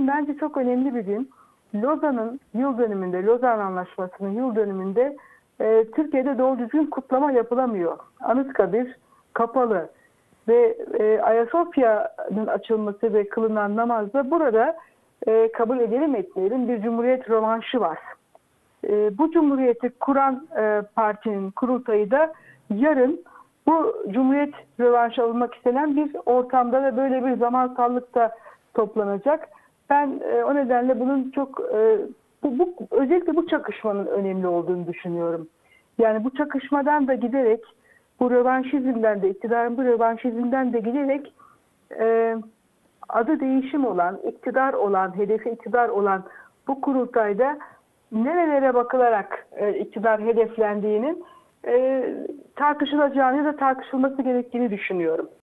bugün bence çok önemli bir gün. Lozan'ın yıl dönümünde, Lozan Anlaşması'nın yıl dönümünde Türkiye'de doğru düzgün kutlama yapılamıyor. Anıtkabir kapalı ve Ayasofya'nın açılması ve kılınan namazda burada kabul edelim etmeyelim bir Cumhuriyet rövanşı var. Bu Cumhuriyeti kuran partinin kurultayı da yarın bu Cumhuriyet rövanşı alınmak istenen bir ortamda ve böyle bir zamansallıkta toplanacak. Ben o nedenle bunun çok özellikle bu çakışmanın önemli olduğunu düşünüyorum. Yani bu çakışmadan da giderek bu rövanşizmden de iktidarın bu rövanşizmden de giderek adı değişim olan, iktidar olan, hedefi iktidar olan bu kurultayda nerelere bakılarak iktidar hedeflendiğinin tartışılacağını ya da tartışılması gerektiğini düşünüyorum.